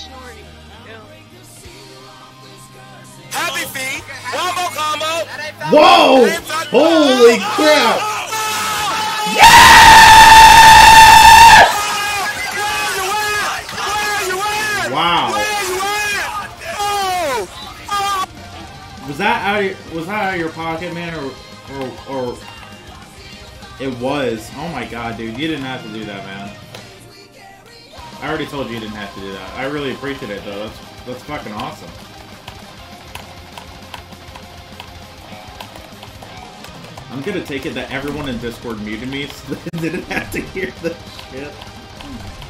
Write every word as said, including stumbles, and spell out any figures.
snorting. Yeah. Happy feet. One more combo. Whoa! Holy crap! Wow. Was that out of your, was that out of your pocket, man, or or or it was? Oh my god, dude, you didn't have to do that, man. I already told you you didn't have to do that. I really appreciate it, though. That's that's fucking awesome. I'm gonna take it that everyone in Discord muted me, so they didn't have to hear the shit.